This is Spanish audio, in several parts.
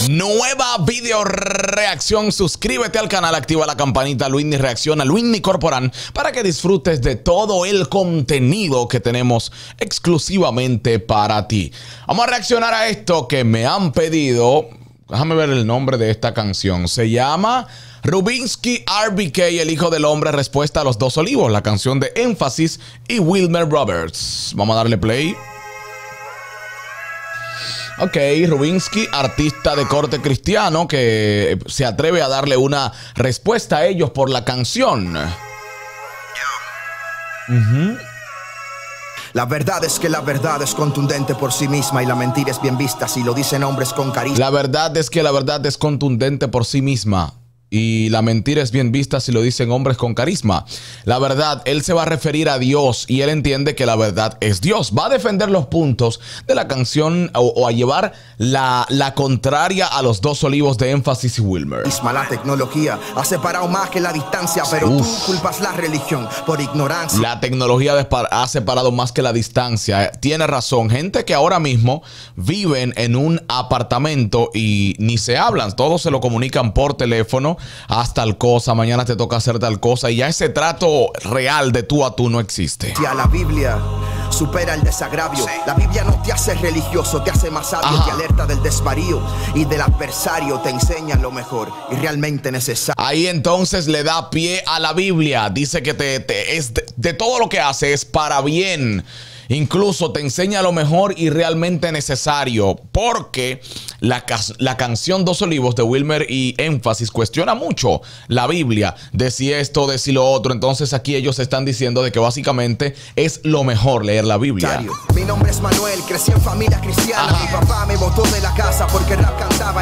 Nueva video reacción. Suscríbete al canal, activa la campanita Luismi Reacciona, Luismi Corporán, para que disfrutes de todo el contenido que tenemos exclusivamente para ti. Vamos a reaccionar a esto que me han pedido. Déjame ver el nombre de esta canción. Se llama Rubinsky RBK, el hijo del hombre, respuesta a los dos olivos, la canción de Énfasis y Wilmer Roberts. Vamos a darle play. Ok, Rubinsky, artista de corte cristiano, que se atreve a darle una respuesta a ellos por la canción. La verdad es que la verdad es contundente por sí misma y la mentira es bien vista si lo dicen hombres con carisma. La verdad es que la verdad es contundente por sí misma y la mentira es bien vista si lo dicen hombres con carisma. La verdad, él se va a referir a Dios y él entiende que la verdad es Dios. Va a defender los puntos de la canción o a llevar la contraria a los dos olivos de Énfasis y Wilmer. La tecnología ha separado más que la distancia, pero tú culpas la religión por ignorancia. La tecnología ha separado más que la distancia. Tiene razón. Gente que ahora mismo viven en un apartamento y ni se hablan. Todos se lo comunican por teléfono. Haz tal cosa, mañana te toca hacer tal cosa, y ya ese trato real de tú a tú no existe. Si a la Biblia supera el desagravio, la Biblia no te hace religioso, te hace más sabio, te alerta del desvarío y del adversario, te enseña lo mejor y realmente necesario. Ahí entonces le da pie a la Biblia, dice que de todo lo que hace es para bien. Incluso te enseña lo mejor y realmente necesario, porque la canción Dos Olivos de Wilmer y Énfasis cuestiona mucho la Biblia, de si esto, de si lo otro. Entonces aquí ellos están diciendo de que básicamente es lo mejor leer la Biblia. Mi nombre es Manuel, crecí en familia cristiana. Mi papá me botó de la casa porque rap cantaba.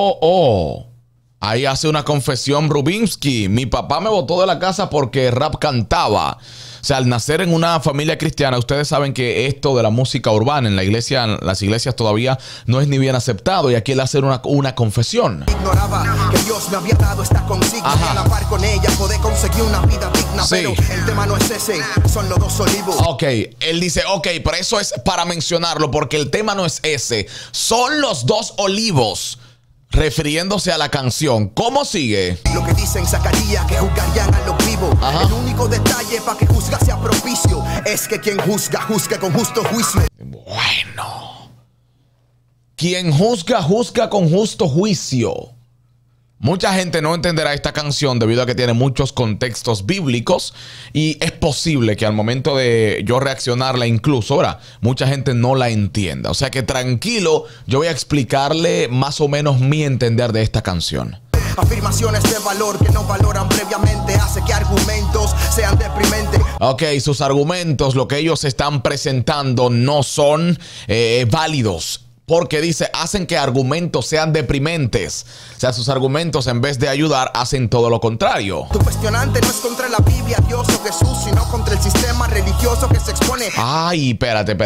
Ahí hace una confesión Rubinsky. Mi papá me botó de la casa porque rap cantaba. O sea, al nacer en una familia cristiana, ustedes saben que esto de la música urbana en la iglesia, en las iglesias todavía no es ni bien aceptado. Y aquí él hace una confesión. Ignoraba que Dios me había dado esta consigna y a la par con ella poder conseguir una vida digna. Sí. Pero el tema no es ese, son los dos olivos. Ok, él dice, ok, pero eso es para mencionarlo porque el tema no es ese. Son los dos olivos. Refiriéndose a la canción. ¿Cómo sigue? Lo que dicen Zacarías, que juzgarían a los vivos. El único detalle para que juzga sea propicio es que quien juzga, juzgue con justo juicio. Bueno. Quien juzga, juzga con justo juicio. Mucha gente no entenderá esta canción debido a que tiene muchos contextos bíblicos y es posible que al momento de yo reaccionarla incluso, ahora, mucha gente no la entienda. O sea que tranquilo, yo voy a explicarle más o menos mi entender de esta canción. Afirmaciones de valor que no valoran previamente hace que argumentos sean deprimentes. Ok, sus argumentos, lo que ellos están presentando no son válidos. Porque dice, hacen que argumentos sean deprimentes. O sea, sus argumentos en vez de ayudar, hacen todo lo contrario. Tu cuestionante no es contra la Biblia, Dios o Jesús, sino contra el sistema religioso que se expone. Ay, espérate.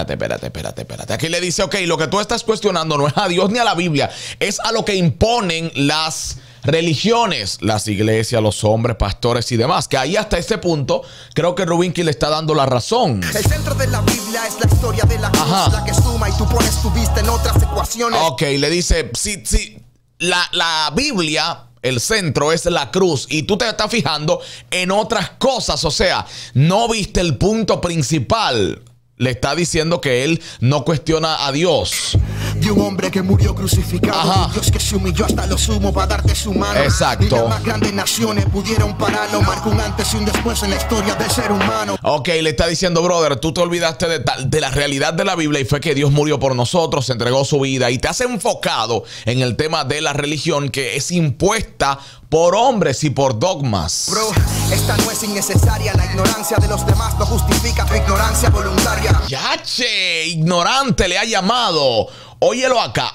Aquí le dice, ok, lo que tú estás cuestionando no es a Dios ni a la Biblia, es a lo que imponen las religiones, las iglesias, los hombres, pastores y demás. Que ahí hasta ese punto creo que Rubinsky le está dando la razón. El centro de la Biblia es la historia de la cruz, la que suma y tú pones tu vista en otras ecuaciones. Ok, le dice, sí, la Biblia, el centro es la cruz y tú te estás fijando en otras cosas. O sea, no viste el punto principal. Le está diciendo que él no cuestiona a Dios. De un hombre que murió crucificado, Dios que se humilló hasta lo sumo para darte su mano. Exacto. Y las más grandes naciones pudieron pararlo. Marca un antes y un después en la historia del ser humano. Ok, le está diciendo, brother, tú te olvidaste de la realidad de la Biblia y fue que Dios murió por nosotros, se entregó su vida y te has enfocado en el tema de la religión que es impuesta por hombres y por dogmas. Bro, esta no es innecesaria. La ignorancia de los demás no justifica tu ignorancia voluntaria. Yache, ignorante le ha llamado. Óyelo acá.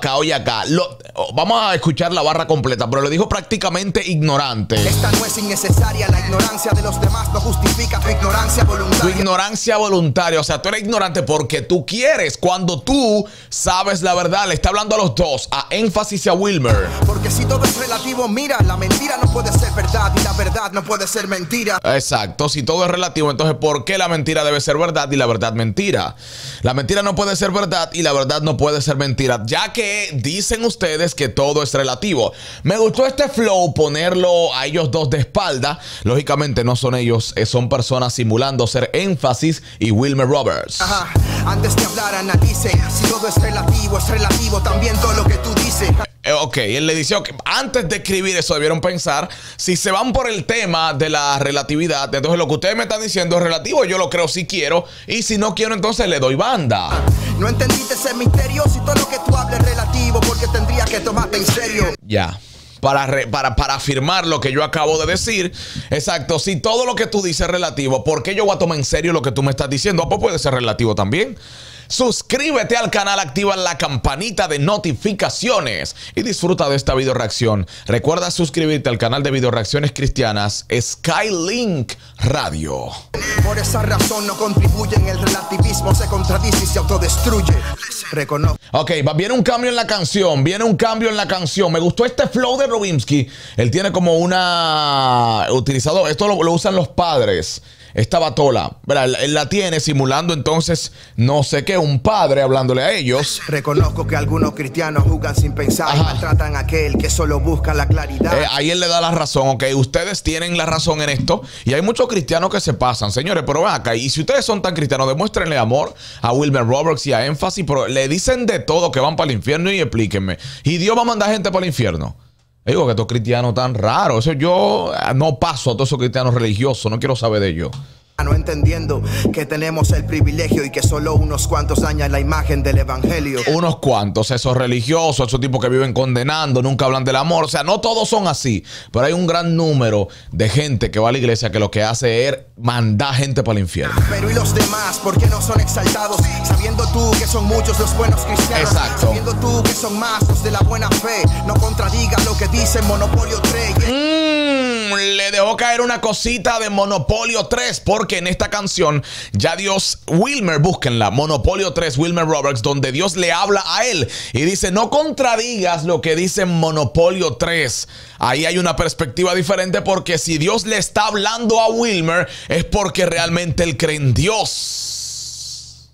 Vamos a escuchar la barra completa, pero le dijo prácticamente ignorante. Esta no es innecesaria. La ignorancia de los demás no justifica tu ignorancia voluntaria. Tu ignorancia voluntaria. O sea, tú eres ignorante porque tú quieres, cuando tú sabes la verdad. Le está hablando a los dos, a Énfasis y a Wilmer. Porque si todo es relativo, mira, la mentira no puede ser verdad y la verdad no puede ser mentira. Exacto, si todo es relativo, entonces ¿por qué la mentira debe ser verdad y la verdad mentira? La mentira no puede ser verdad y la verdad no puede puede ser mentira, ya que dicen ustedes que todo es relativo. Me gustó este flow, ponerlo a ellos dos de espalda. Lógicamente no son ellos, son personas simulando ser Énfasis y Wilmer Roberts. Ajá. Antes de hablar, analice. Si todo es relativo también todo lo que tú dices. Ok, él le dice, okay, antes de escribir eso debieron pensar, si se van por el tema de la relatividad, entonces lo que ustedes me están diciendo es relativo, yo lo creo si quiero, y si no quiero entonces le doy banda. No entendiste ese misterio, si todo lo que tú hables es relativo, porque tendría que tomarte en serio. Ya. Para afirmar lo que yo acabo de decir. Exacto, si todo lo que tú dices es relativo, ¿por qué yo voy a tomar en serio lo que tú me estás diciendo? Pues puede ser relativo también. Suscríbete al canal, activa la campanita de notificaciones y disfruta de esta video reacción. Recuerda suscribirte al canal de video reacciones cristianas Skylink Radio. Por esa razón no contribuyen, el relativismo se contradice y se autodestruye. Reconozco. Ok, viene un cambio en la canción, Me gustó este flow de Rubinsky. Él tiene como una utilizado, esto lo usan los padres. Esta batola, él la tiene simulando entonces, no sé qué, un padre hablándole a ellos. Reconozco que algunos cristianos juzgan sin pensar. Ajá. Y maltratan a aquel que solo busca la claridad. Ahí él le da la razón, ok, ustedes tienen la razón en esto. Y hay muchos cristianos que se pasan, señores, pero ven acá. Y si ustedes son tan cristianos, demuéstrenle amor a Wilmer Roberts y a Énfasis, pero le dicen de todo que van para el infierno y explíquenme. ¿Y Dios va a mandar gente para el infierno? Digo que estos cristianos tan raros. Eso yo no paso a todos esos cristianos religiosos. No quiero saber de ellos. No entendiendo que tenemos el privilegio y que solo unos cuantos dañan la imagen del evangelio. Unos cuantos, esos religiosos, esos tipos que viven condenando, nunca hablan del amor. O sea, no todos son así, pero hay un gran número de gente que va a la iglesia que lo que hace es mandar gente para el infierno. Pero ¿y los demás? ¿Por qué no son exaltados? Sabiendo tú que son muchos los buenos cristianos. Exacto. Sabiendo tú que son más los de la buena fe. No contradiga lo que dice Monopolio 3. Le dejó caer una cosita de Monopolio 3, porque en esta canción ya Dios, Wilmer, búsquenla, Monopolio 3, Wilmer Roberts, donde Dios le habla a él y dice, no contradigas lo que dice Monopolio 3. Ahí hay una perspectiva diferente, porque si Dios le está hablando a Wilmer es porque realmente él cree en Dios.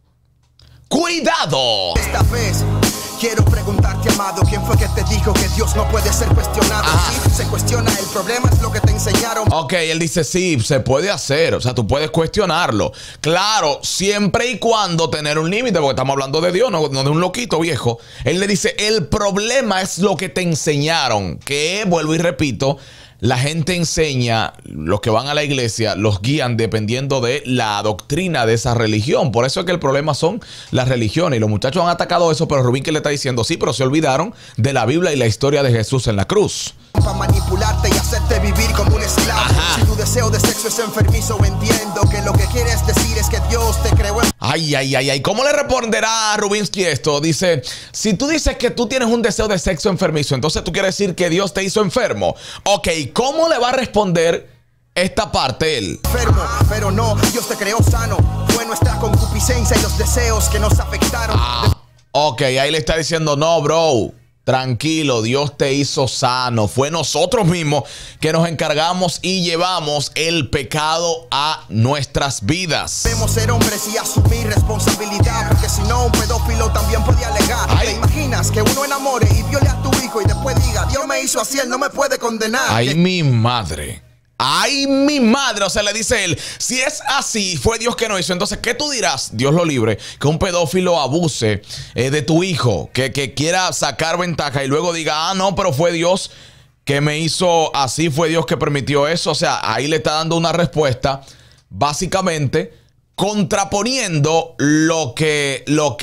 ¡Cuidado! Esta vez quiero preguntarte, amado, ¿quién fue que te dijo que Dios no puede ser cuestionado? Si se cuestiona, el problema es lo que te enseñaron. Ok, él dice, sí, se puede hacer. O sea, tú puedes cuestionarlo. Claro, siempre y cuando tener un límite, porque estamos hablando de Dios, no de un loquito viejo. Él le dice, el problema es lo que te enseñaron. Que, vuelvo y repito, la gente enseña, los que van a la iglesia, los guían dependiendo de la doctrina de esa religión. Por eso es que el problema son las religiones. Y los muchachos han atacado eso, pero Rubín que le está diciendo, sí, pero se olvidaron de la Biblia y la historia de Jesús en la cruz. Para manipularte y hacerte vivir como un esclavo. Ajá. Si tu deseo de sexo es enfermizo, entiendo que lo que quieres decir es que Dios te creó. Ay. ¿Cómo le responderá a Rubinsky esto? Dice, si tú dices que tú tienes un deseo de sexo enfermizo, entonces tú quieres decir que Dios te hizo enfermo. Ok, ¿cómo le va a responder esta parte él? Enfermo, pero no, Dios te creó sano. Fue nuestra concupiscencia y los deseos que nos afectaron. Ok, ahí le está diciendo, no, bro. Tranquilo, Dios te hizo sano. Fue nosotros mismos que nos encargamos y llevamos el pecado a nuestras vidas. Debemos ser hombres y asumir responsabilidad, porque si no, un pedófilo también puede alegar. ¿Te imaginas que uno enamore y viole a tu hijo y después diga, Dios me hizo así, él no me puede condenar? Ay, mi madre. Ay, mi madre, o sea, le dice él, si es así, fue Dios que nos hizo, entonces, ¿qué tú dirás? Dios lo libre, que un pedófilo abuse de tu hijo, que quiera sacar ventaja y luego diga, no, pero fue Dios que me hizo así, fue Dios que permitió eso. O sea, ahí le está dando una respuesta, básicamente contraponiendo lo que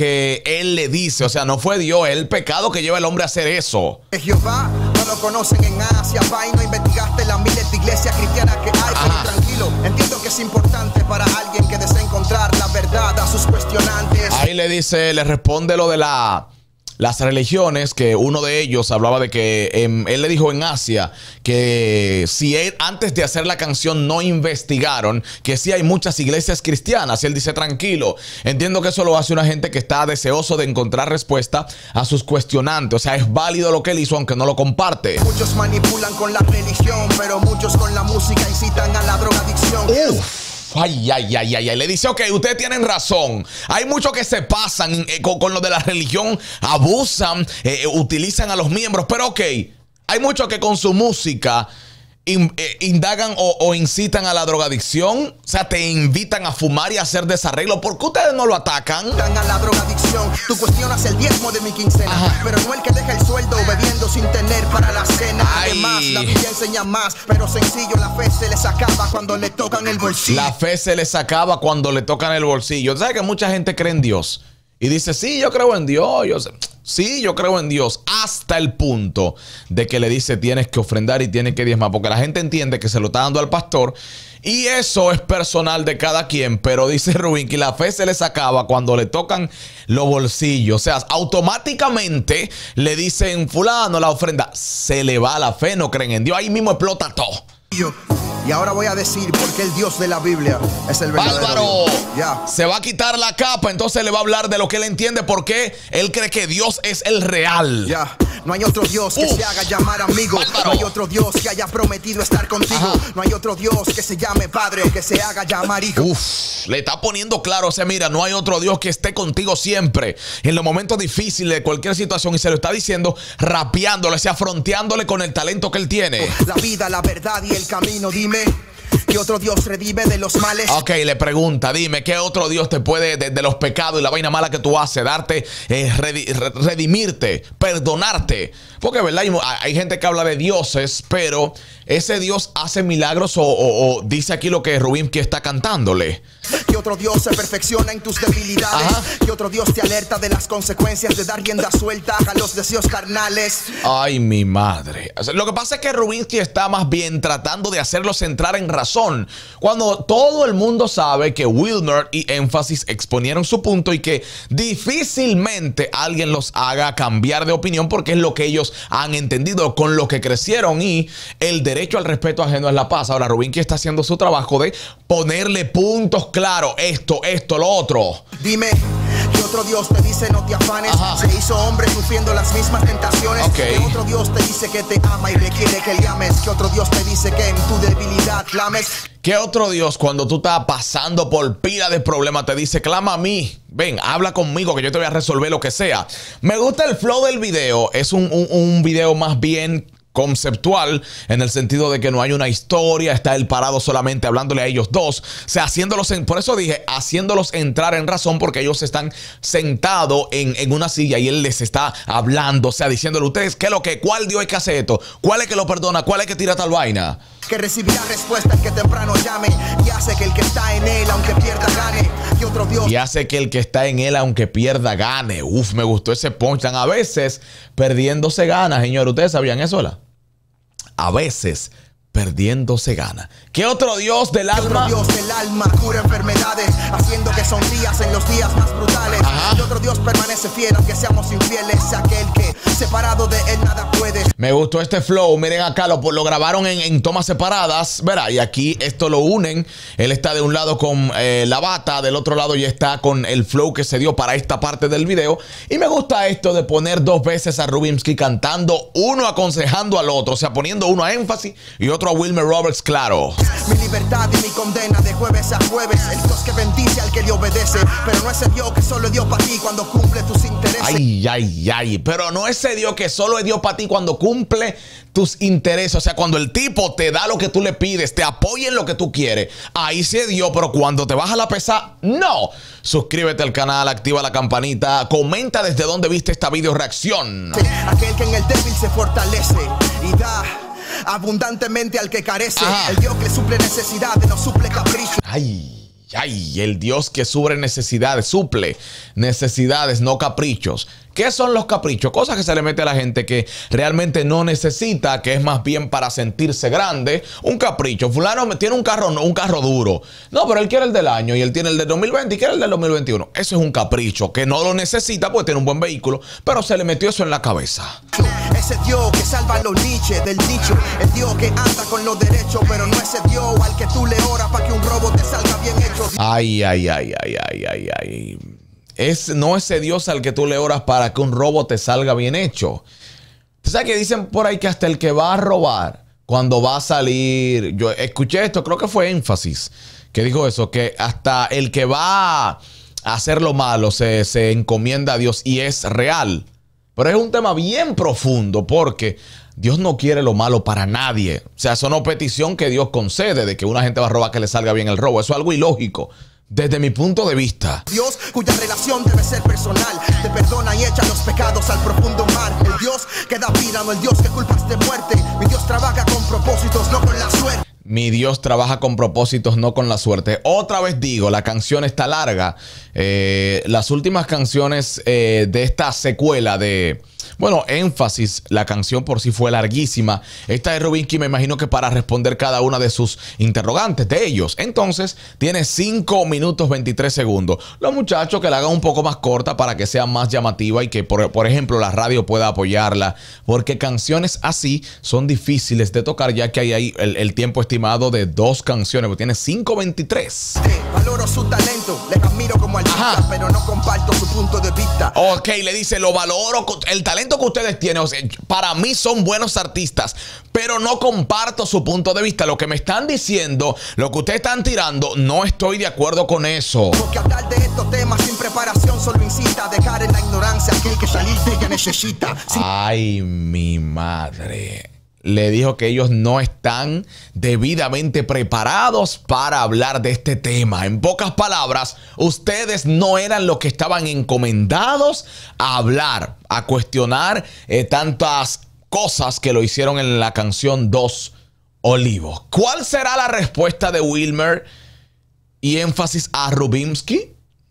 él le dice. O sea, no fue Dios, es el pecado que lleva al hombre a hacer eso. Jehová no lo conocen en Asia, va y no investigaste las miles de iglesias cristianas que hay. Pero tranquilo, entiendo que es importante para alguien que desea encontrar la verdad a sus cuestionantes. Ahí le dice, le responde lo de las religiones, que uno de ellos hablaba de que él le dijo en Asia que si él, antes de hacer la canción, no investigaron que sí hay muchas iglesias cristianas. Y él dice, tranquilo, entiendo que eso lo hace una gente que está deseoso de encontrar respuesta a sus cuestionantes. O sea, es válido lo que él hizo, aunque no lo comparte. Muchos manipulan con la religión, pero muchos con la música incitan a la drogadicción. Le dice, ok, ustedes tienen razón. Hay muchos que se pasan con lo de la religión, abusan, utilizan a los miembros, pero ok, hay muchos que con su música indagan o incitan a la drogadicción. O sea, te invitan a fumar y a hacer desarreglo. ¿Por qué ustedes no lo atacan? A la drogadicción. Tú cuestionas el diezmo de mi quincena. Ajá. Pero no el que deja el sueldo bebiendo sin tener para la cena. Además, la Biblia enseña más, pero sencillo, la fe se les acaba cuando le tocan el bolsillo. La fe se les acaba cuando le tocan el bolsillo. ¿Sabes que mucha gente cree en Dios? Y dice, sí, yo creo en Dios. Sí, yo creo en Dios. Hasta el punto de que le dice, tienes que ofrendar y tienes que diezmar. Porque la gente entiende que se lo está dando al pastor. Y eso es personal de cada quien. Pero dice Rubín que la fe se les acaba cuando le tocan los bolsillos. O sea, automáticamente le dicen, fulano, la ofrenda. Se le va la fe, no creen en Dios. Ahí mismo explota todo. Y ahora voy a decir por qué el Dios de la Biblia es el verdadero Bárbaro. Yeah. Se va a quitar la capa, entonces le va a hablar de lo que él entiende, porque él cree que Dios es el real. Yeah. No hay otro Dios que se haga llamar amigo. Bárbaro. No hay otro Dios que haya prometido estar contigo. Ajá. No hay otro Dios que se llame Padre o que se haga llamar Hijo. Le está poniendo claro, o sea, mira, no hay otro Dios que esté contigo siempre en los momentos difíciles de cualquier situación, y se lo está diciendo rapeándole, o sea, fronteándole con el talento que él tiene. La vida, la verdad y el camino, dime. ¿Qué otro Dios redime de los males? Ok, le pregunta, dime, ¿qué otro Dios te puede, de los pecados y la vaina mala que tú haces, darte, redimirte, perdonarte? Porque, ¿verdad? Hay gente que habla de dioses, pero ese Dios hace milagros o dice aquí lo que Rubín que está cantándole. ¿Qué otro Dios se perfecciona en tus debilidades? Ajá. ¿Qué otro Dios te alerta de las consecuencias de dar rienda suelta a los deseos carnales? Ay, mi madre. O sea, lo que pasa es que Rubinsky está más bien tratando de hacerlos entrar en razón, cuando todo el mundo sabe que Wilmer y Énfasis exponieron su punto y que difícilmente alguien los haga cambiar de opinión, porque es lo que ellos han entendido, con lo que crecieron, y el derecho al respeto ajeno es la paz. Ahora Rubinsky está haciendo su trabajo de ponerle puntos claros, esto, lo otro. Dime, ¿qué otro Dios te dice no te afanes? Ajá. Se hizo hombre sufriendo las mismas tentaciones. Okay. ¿Qué otro Dios te dice que te ama y requiere que le ames? ¿Qué otro Dios te dice que en tu debilidad clames? ¿Qué otro Dios, cuando tú estás pasando por pila de problemas, te dice, clama a mí? Ven, habla conmigo que yo te voy a resolver lo que sea. Me gusta el flow del video. Es un video más bien conceptual, en el sentido de que no hay una historia, está él parado solamente hablándole a ellos dos, o sea, por eso dije, haciéndolos entrar en razón, porque ellos están sentados en una silla y él les está hablando, o sea, diciéndole, ustedes, ¿cuál Dios es que hace esto? ¿Cuál es que lo perdona? ¿Cuál es que tira tal vaina? Que recibirá respuesta el que temprano llame, y hace que el que está en él, aunque pierda, gane. Y otro Dios. Y hace que el que está en él, aunque pierda, gane. Uf, me gustó ese punchline. A veces, perdiéndose gana, señor. ¿Ustedes sabían eso, la? A veces, perdiéndose gana. ¿Qué otro Dios del alma? Otro Dios del alma cura enfermedades, haciendo que sonrías en los días más brutales. Ajá. Y otro Dios permanece fiel aunque seamos infieles, aquel que separado de él nada puede. Me gustó este flow. Miren acá, lo grabaron en tomas separadas, ¿verdad? Y aquí esto lo unen. Él está de un lado con la bata, del otro lado ya está con el flow que se dio para esta parte del video. Y me gusta esto de poner dos veces a Rubinsky cantando, uno aconsejando al otro, o sea, poniendo uno a Énfasis y otro a Wilmer Roberts, claro. Mi libertad y mi condena de jueves a jueves, el Dios que bendice al que le obedece, pero no ese Dios que solo es Dios para ti cuando cumple tus intereses. Ay, pero no ese Dios que solo es Dios para ti cuando cumple tus intereses, o sea, cuando el tipo te da lo que tú le pides, te apoya en lo que tú quieres, ahí sí es Dios, pero cuando te baja la pesa, no. Suscríbete al canal, activa la campanita, comenta desde dónde viste esta video reacción. Aquel que en el débil se fortalece y da abundantemente al que carece. Ajá. El Dios que suple necesidades, no suple capricho. Ay, el Dios que suple necesidades, no caprichos. ¿Qué son los caprichos? Cosas que se le mete a la gente que realmente no necesita, que es más bien para sentirse grande. Un capricho. Fulano tiene un carro duro. No, pero él quiere el del año y él tiene el del 2020 y quiere el del 2021. Eso es un capricho, que no lo necesita porque tiene un buen vehículo, pero se le metió eso en la cabeza. Ese Dios que salva a los Nietzsche del dicho. El Dios que anda con los derechos, pero no ese Dios al que tú le oras para que un robo te salga bien hecho. Ay. No ese Dios al que tú le oras para que un robo te salga bien hecho. ¿Tú sabes que dicen por ahí que hasta el que va a robar, cuando va a salir, yo escuché esto, creo que fue Énfasis, que dijo eso, que hasta el que va a hacer lo malo se encomienda a Dios y es real. Pero es un tema bien profundo porque Dios no quiere lo malo para nadie. O sea, eso no es petición que Dios concede de que una gente va a robar que le salga bien el robo. Eso es algo ilógico. Desde mi punto de vista. Dios cuya relación debe ser personal, te perdona y echa los pecados al profundo mar. El Dios que da vida, no el Dios que culpas de muerte. Mi Dios trabaja con propósitos, no con la suerte. Mi Dios trabaja con propósitos, no con la suerte. Otra vez digo, la canción está larga. Las últimas canciones de esta secuela de... Bueno, Énfasis, la canción por sí fue larguísima. Esta de Rubinsky me imagino que para responder cada una de sus interrogantes de ellos. Entonces, tiene 5 minutos 23 segundos. Los muchachos que la hagan un poco más corta para que sea más llamativa y que, por ejemplo, la radio pueda apoyarla. Porque canciones así son difíciles de tocar ya que hay ahí el tiempo estimado de 2 canciones. Porque tiene 5:23. Valoro su talento, les admiro como artista, pero no comparto su punto de vista. Ok, le dice, lo valoro, el talento que ustedes tienen, o sea, para mí son buenos artistas, pero no comparto su punto de vista. Lo que me están diciendo, lo que ustedes están tirando, no estoy de acuerdo con eso. Porque hablar de estos temas sin preparación solo incita a dejar en la ignorancia aquel que salir de que necesita. Ay, mi madre. Le dijo que ellos no están debidamente preparados para hablar de este tema. En pocas palabras, ustedes no eran los que estaban encomendados a hablar, a cuestionar tantas cosas que lo hicieron en la canción Dos Olivos. ¿Cuál será la respuesta de Wilmer y Énfasis a Rubinsky?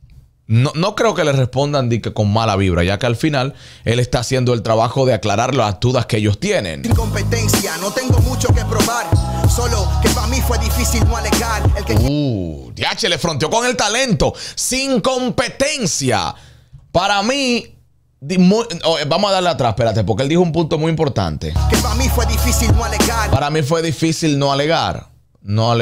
No creo que le respondan con mala vibra, ya que al final él está haciendo el trabajo de aclarar las dudas que ellos tienen. Sin competencia, no tengo mucho que probar, solo que para mí fue difícil no alegar. El que DH le fronteó con el talento. Sin competencia. Para mí, vamos a darle atrás, espérate, porque él dijo un punto muy importante. Que para mí fue difícil no alegar. Para mí fue difícil no alegar. No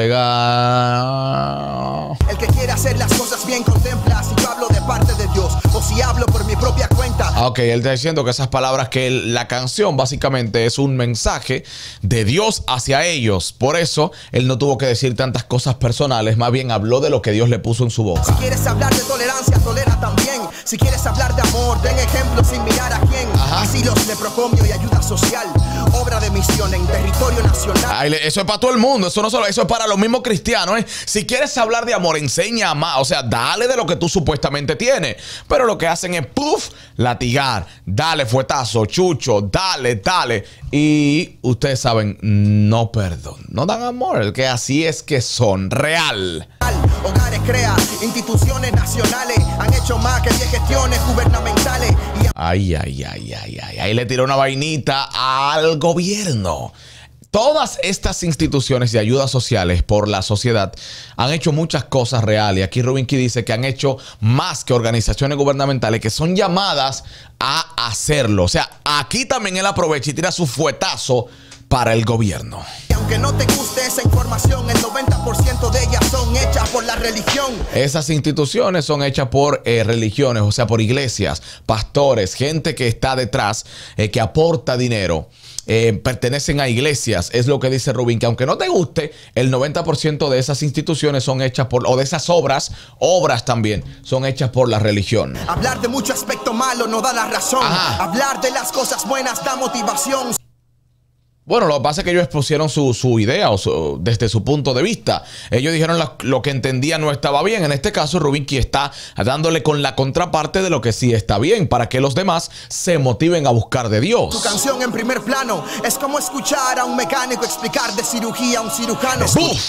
alegar. El que quiere hacer las cosas bien contempla si yo hablo de parte de Dios o si hablo por mi propia cuenta. Ok, él está diciendo que esas palabras, que la canción básicamente es un mensaje de Dios hacia ellos. Por eso él no tuvo que decir tantas cosas personales, más bien habló de lo que Dios le puso en su boca. Si quieres hablar de tolerancia, tolera también. Si quieres hablar de amor, den ejemplo sin mirar a quién. Asilos de procomio y ayuda social, obra de misión en territorio nacional. Ay, eso es para todo el mundo, eso no solo, eso es para los mismos cristianos, ¿eh? Si quieres hablar de amor, enseña más, o sea, dale de lo que tú supuestamente tienes. Pero lo que hacen es, puff, latigar, dale fuetazo, chucho, dale. Y ustedes saben, no perdón, no dan amor, que así es que son, real. Hogares crea, instituciones nacionales han hecho más que 10 gestiones gubernamentales. Ay, ahí le tiró una vainita al gobierno. Todas estas instituciones de ayuda sociales por la sociedad han hecho muchas cosas reales. Aquí Rubinsky dice que han hecho más que organizaciones gubernamentales que son llamadas a hacerlo. O sea, aquí también él aprovecha y tira su fuetazo para el gobierno. Y aunque no te guste esa información, el 90% de ellas son hechas por la religión. Esas instituciones son hechas por religiones, o sea, por iglesias, pastores, gente que está detrás, que aporta dinero. Pertenecen a iglesias, es lo que dice Rubin, que aunque no te guste, el 90% de esas instituciones son hechas por, o de esas obras también, son hechas por la religión. Hablar de mucho aspecto malo no da la razón. Hablar de las cosas buenas da motivación. Bueno, lo que pasa es que ellos expusieron su idea desde su punto de vista. Ellos dijeron lo que entendían no estaba bien. En este caso, Rubinsky está dándole con la contraparte de lo que sí está bien, para que los demás se motiven a buscar de Dios. Tu canción en primer plano es como escuchar a un mecánico explicar de cirugía a un cirujano.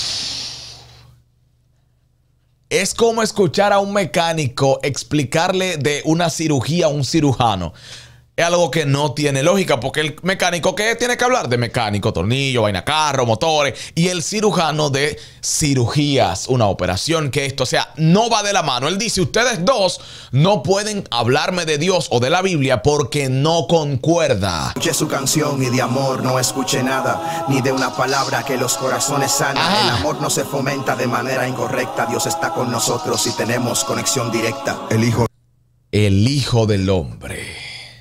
Es como escuchar a un mecánico explicarle de una cirugía a un cirujano. Es algo que no tiene lógica, porque el mecánico, ¿qué tiene que hablar? De mecánico, tornillo, vaina carro, motores, y el cirujano de cirugías, una operación, que esto, o sea, no va de la mano. Él dice, ustedes dos no pueden hablarme de Dios o de la Biblia porque no concuerda. Escuché su canción y de amor no escuché nada, ni de una palabra que los corazones sana. El amor no se fomenta de manera incorrecta. Dios está con nosotros y tenemos conexión directa. El Hijo del Hombre.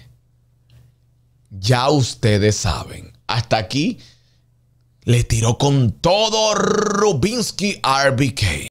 Ya ustedes saben, hasta aquí le tiró con todo Rubinsky RBK.